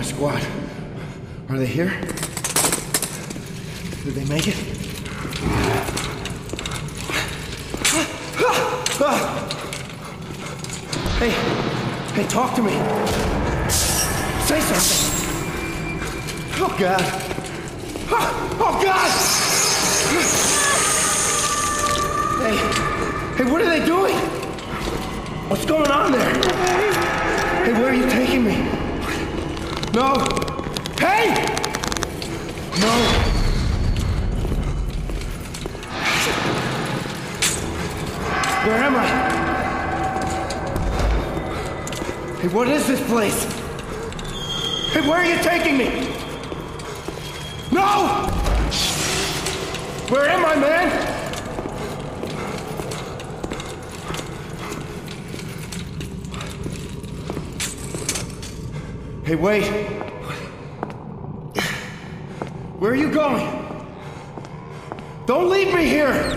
my squad? Are they here? Did they make it? Hey, talk to me. Say something. Oh, God. Oh, God! Hey, what are they doing? What's going on there? Hey, where are you taking me? No. Hey! No. Where am I? Hey, what is this place? Hey, where are you taking me? No! Where am I, man? Hey, wait. Where are you going? Don't leave me here!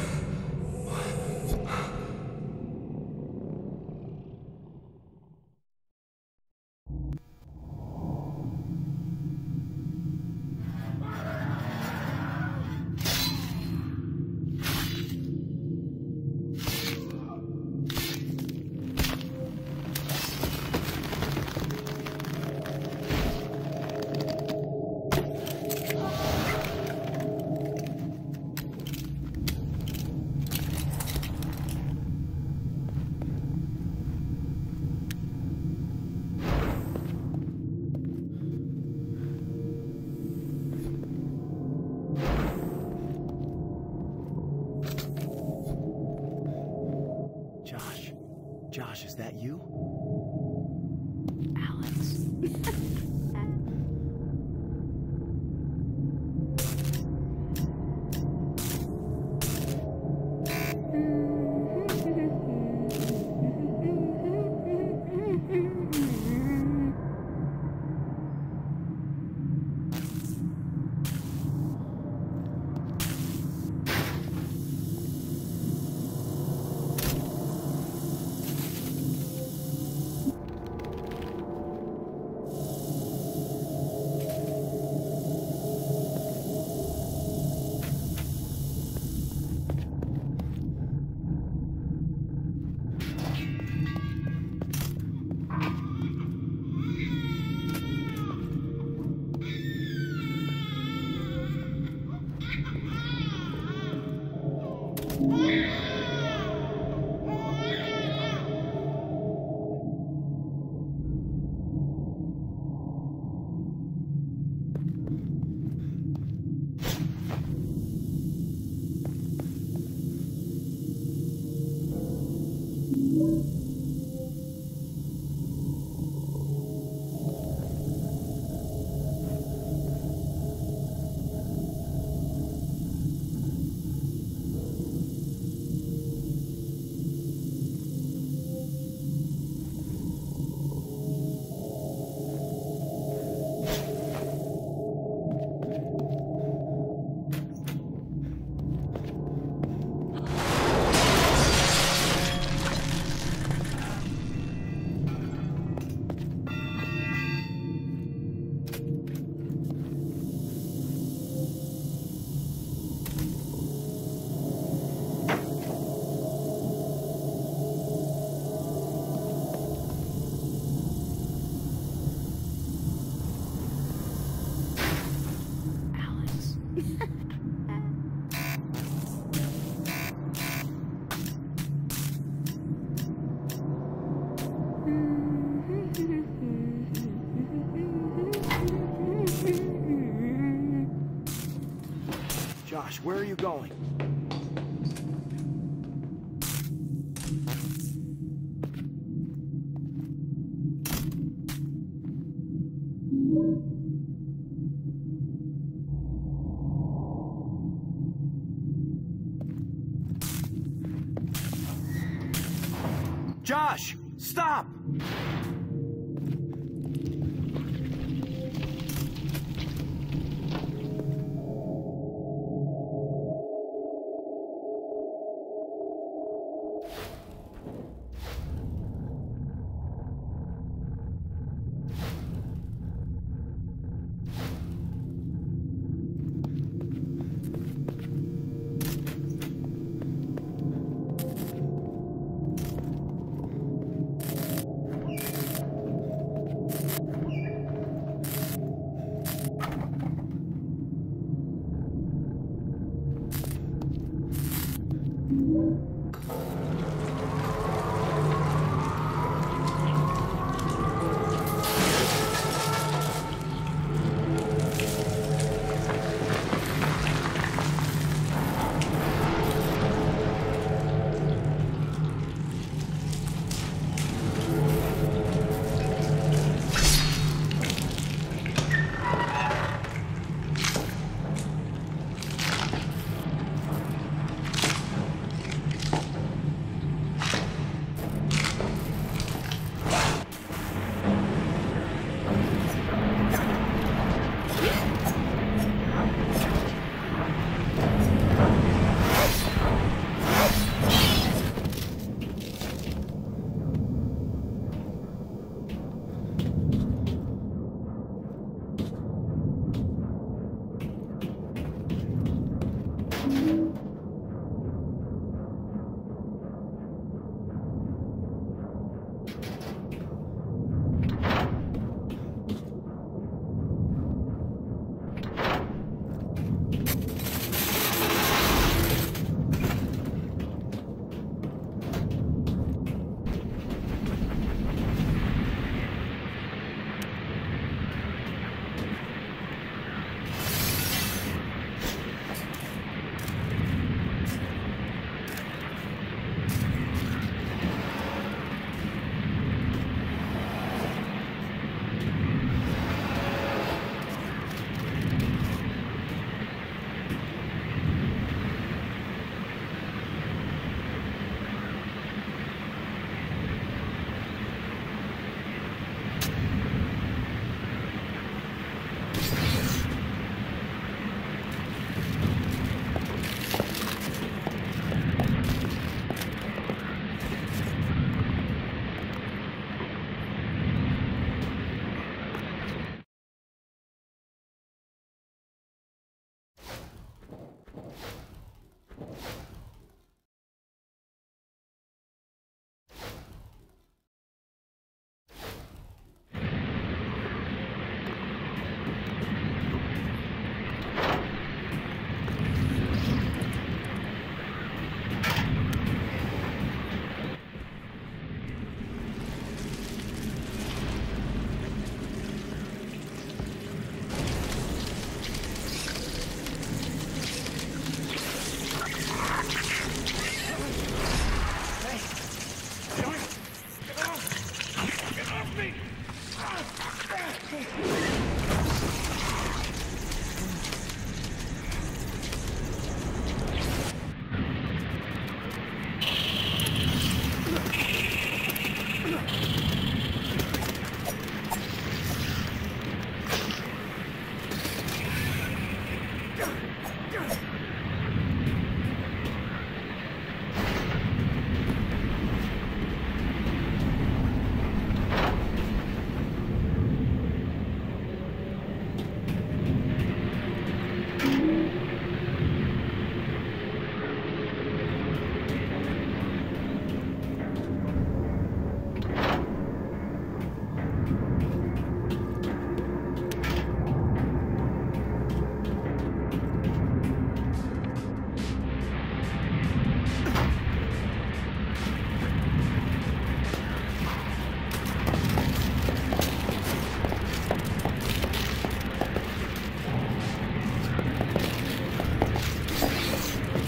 Josh, is that you? Alex. Josh, where are you going? Josh, stop!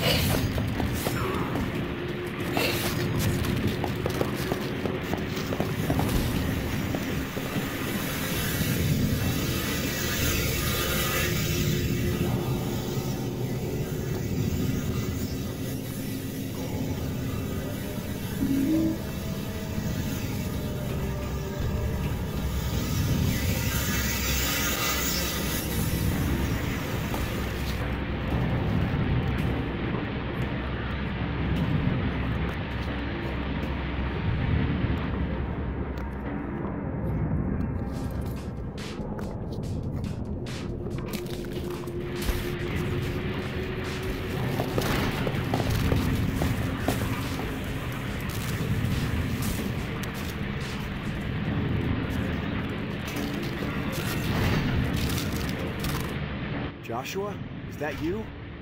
Joshua? Is that you?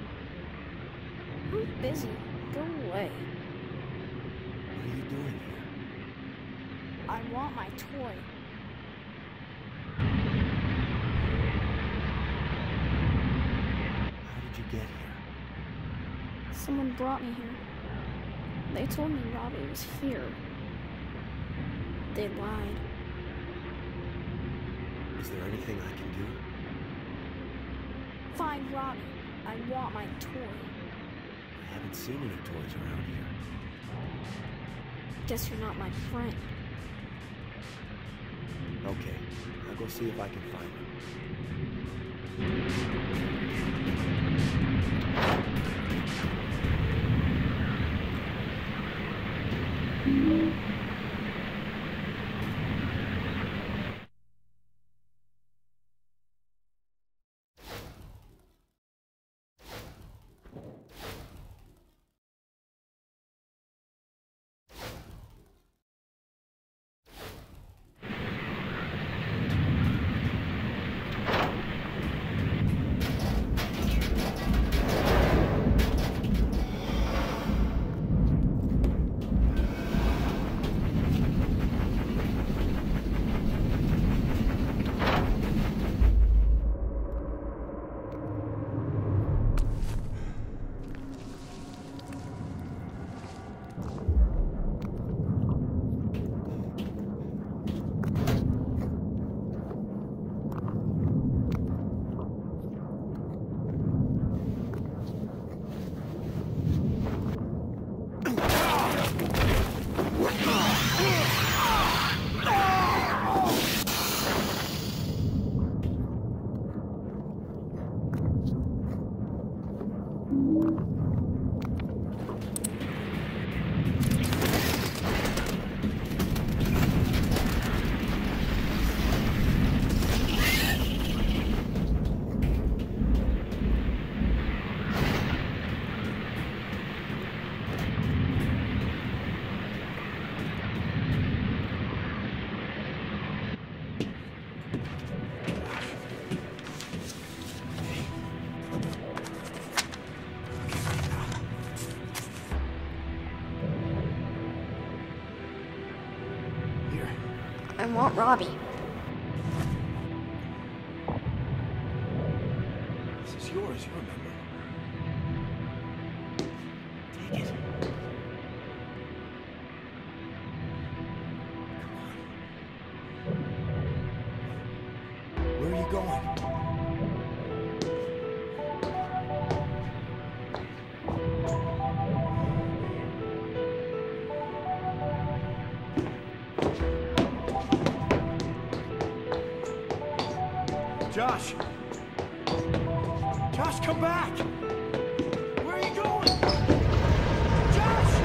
I'm busy. Go away. What are you doing here? I want my toy. How did you get here? Someone brought me here. They told me Robbie was here. They lied. Is there anything I can do? Find Robbie. I want my toy. I haven't seen any toys around here. Guess you're not my friend. Okay, I'll go see if I can find them. I want Robbie. This is yours, you remember. Take it. Come on. Where are you going? Josh! Josh, come back! Where are you going? Josh!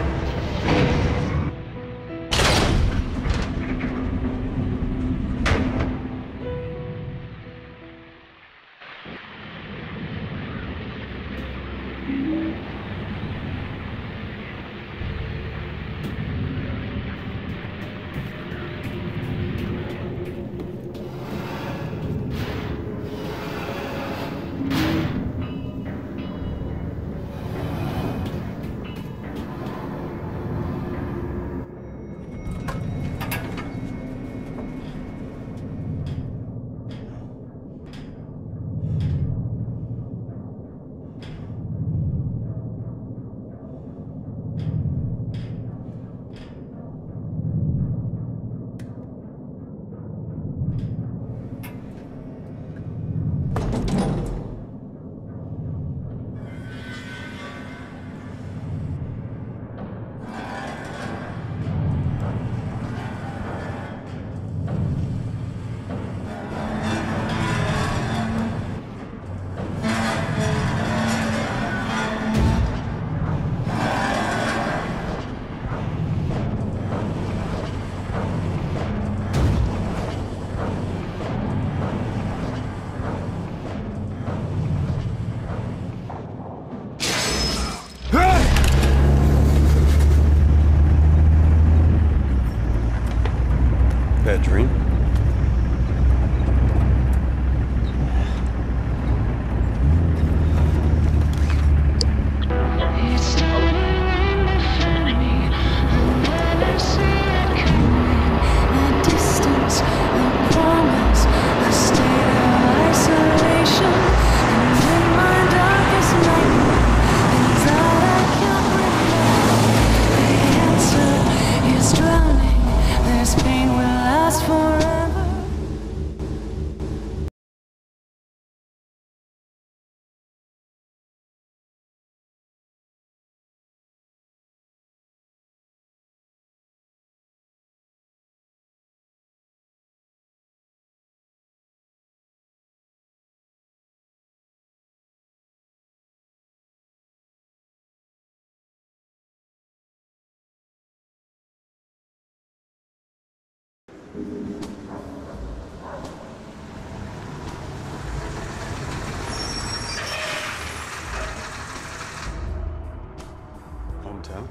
Hometown?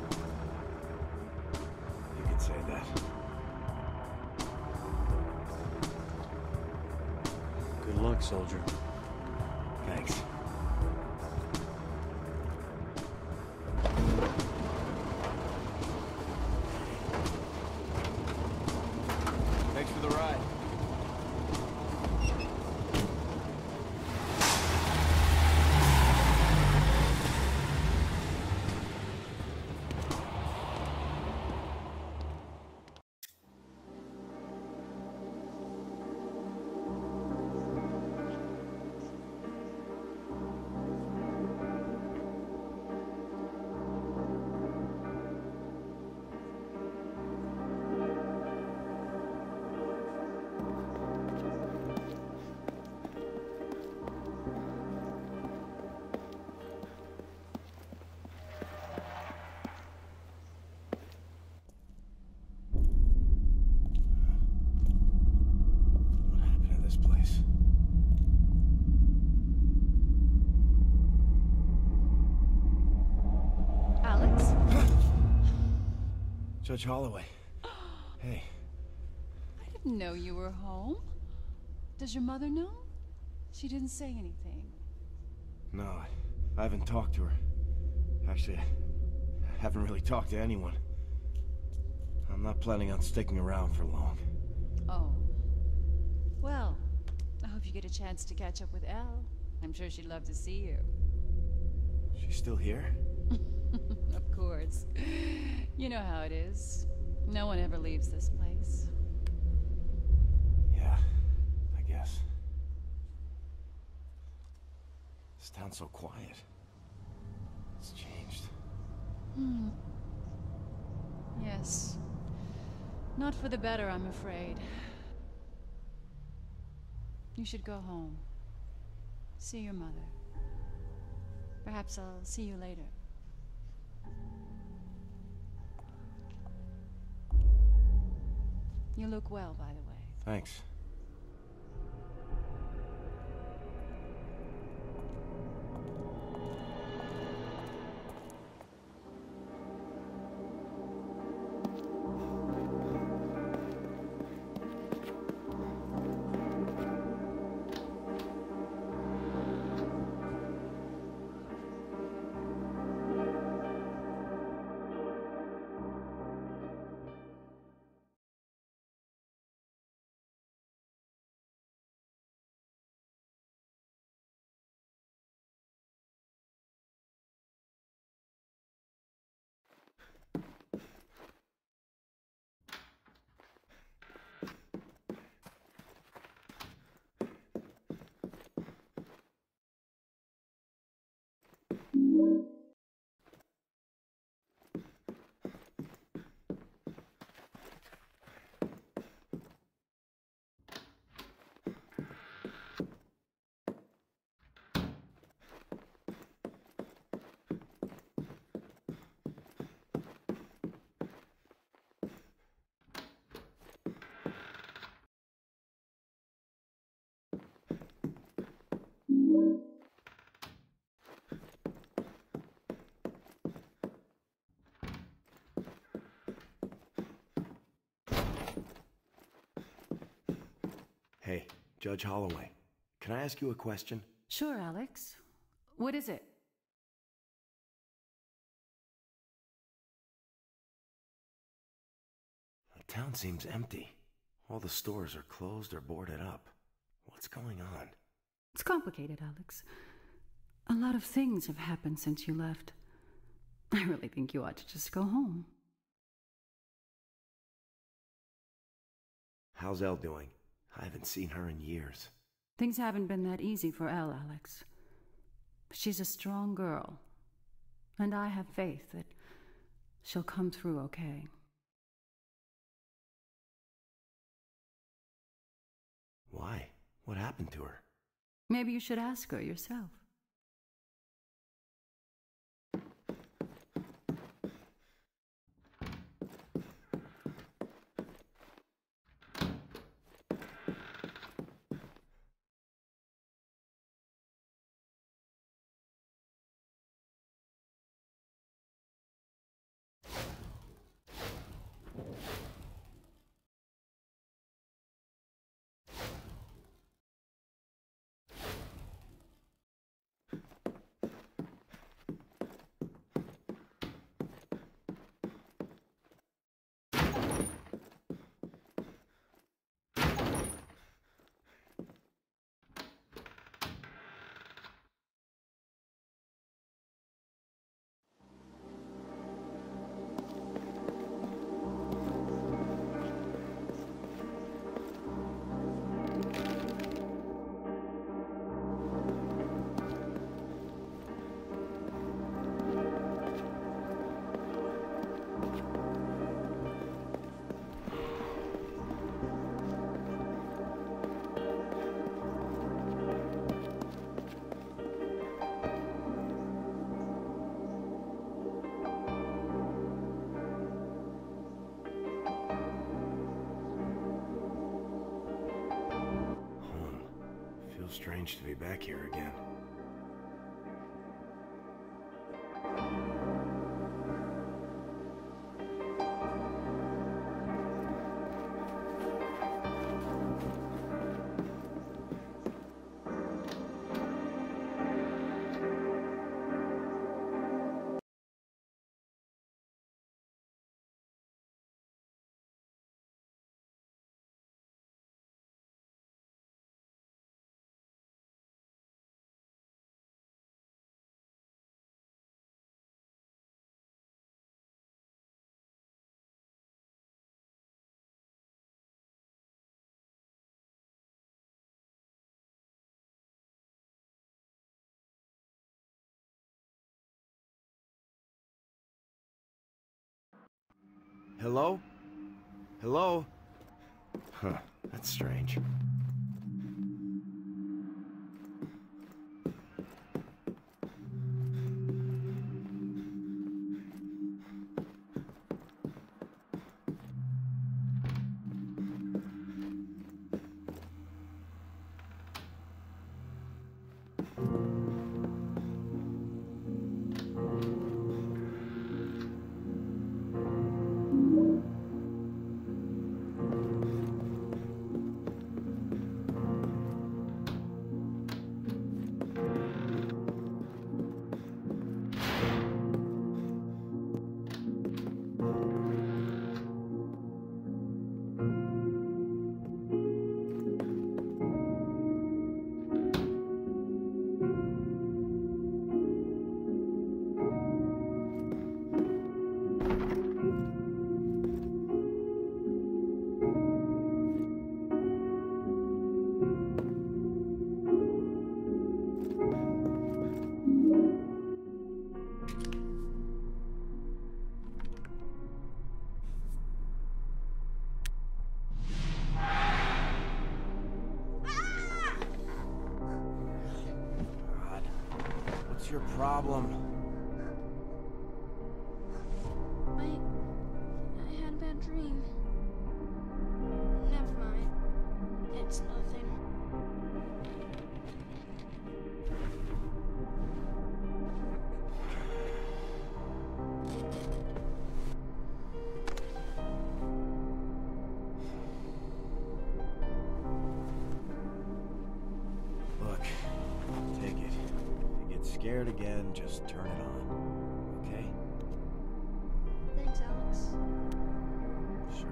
You could say that. Good luck, soldier. Thanks. Thanks for the ride. What happened to this place? Alex? Judge Holloway. Hey. I didn't know you were home. Does your mother know? She didn't say anything. No, I haven't talked to her. Actually, I haven't really talked to anyone. I'm not planning on sticking around for long. Oh. Well, I hope you get a chance to catch up with Elle. I'm sure she'd love to see you. She's still here? Of course. You know how it is. No one ever leaves this place. Yeah, I guess. This town's so quiet. It's changed. Yes. Not for the better, I'm afraid. You should go home. See your mother. Perhaps I'll see you later. You look well, by the way. Thanks. Hey, Judge Holloway. Can I ask you a question? Sure, Alex. What is it? The town seems empty. All the stores are closed or boarded up. What's going on? It's complicated, Alex. A lot of things have happened since you left. I really think you ought to just go home. How's Elle doing? I haven't seen her in years. Things haven't been that easy for Elle, Alex. But she's a strong girl. And I have faith that she'll come through okay. Why? What happened to her? Maybe you should ask her yourself. Strange to be back here again. Hello? Hello? Huh, that's strange. What's your problem? I had a bad dream. Never mind. It's nothing. Look, take it. If you get scared again, just turn it on, okay? Thanks, Alex. Sure.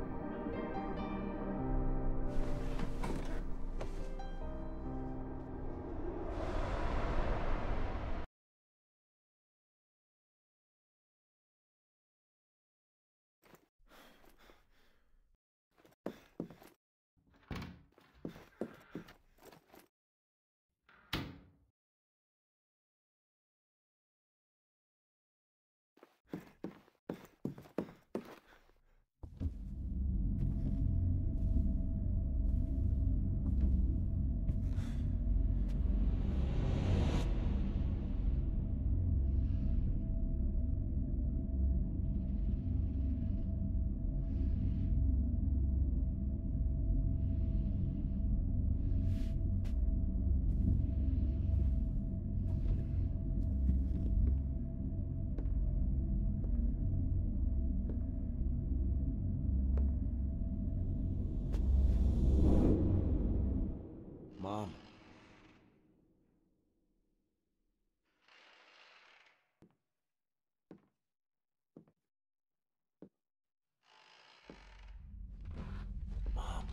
Mom. Mom.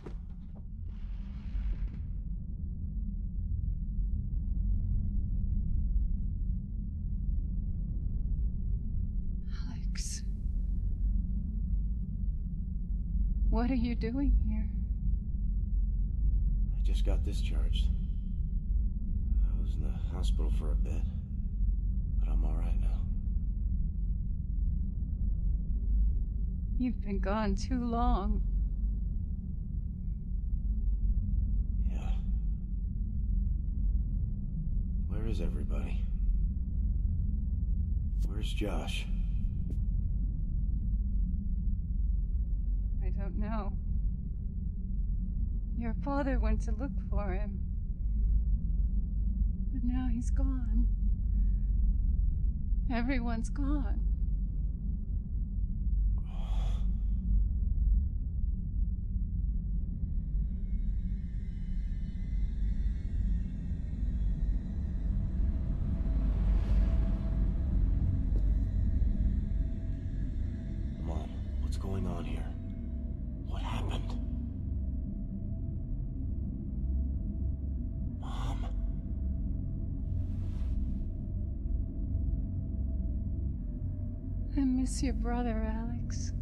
Alex. What are you doing here? I just got discharged. I was in the hospital for a bit, but I'm all right now. You've been gone too long. Yeah. Where is everybody? Where's Josh? I don't know. Your father went to look for him. But now he's gone. Everyone's gone. Mom, what's going on here? What happened? Mom. I miss your brother, Alex.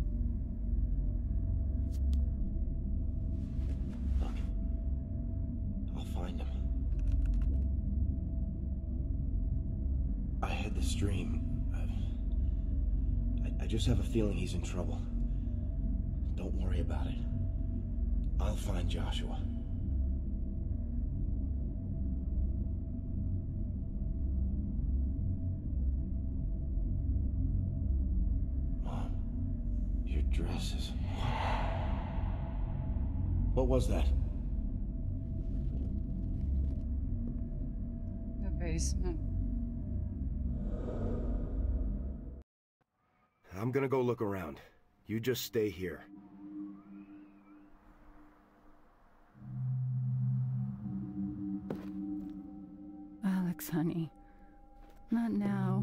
Look, I'll find him. I had this dream. I just have a feeling he's in trouble. Don't worry about it. I'll find Joshua. Mom, your dress is... What was that? The basement. I'm gonna go look around. You just stay here. Alex, honey. Not now.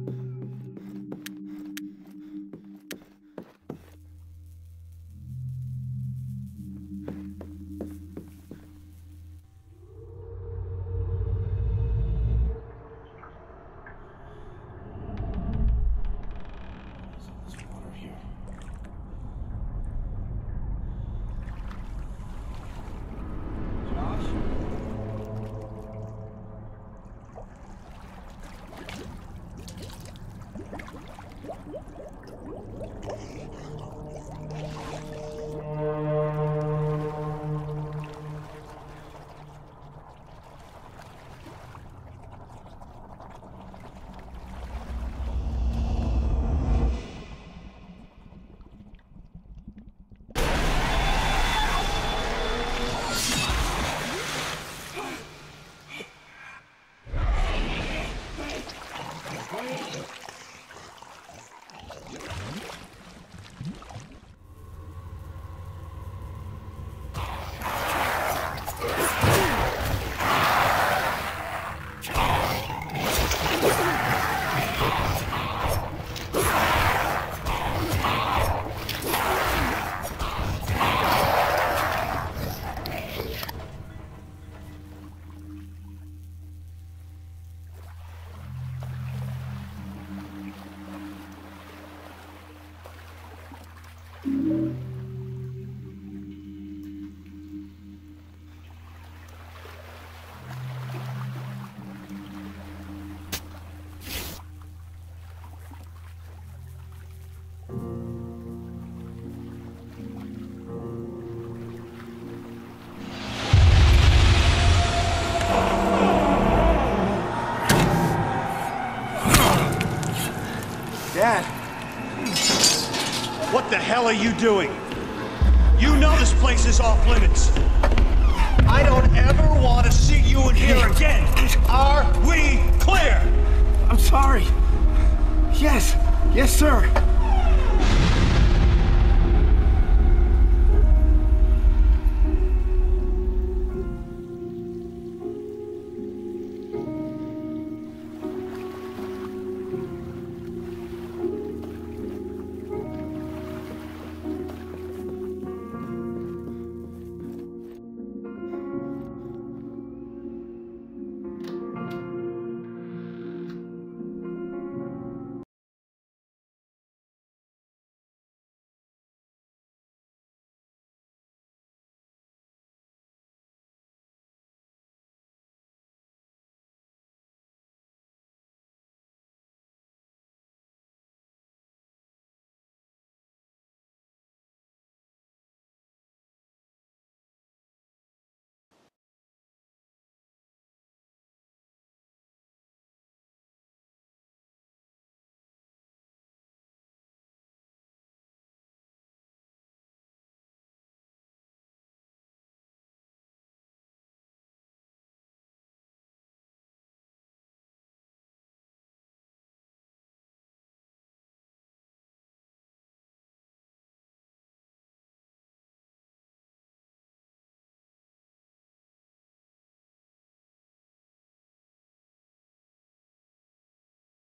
There's all this water here. Josh? Dad! What the hell are you doing? You know this place is off limits. I don't ever want to see you in here again. Are we clear? I'm sorry. Yes. Yes, sir.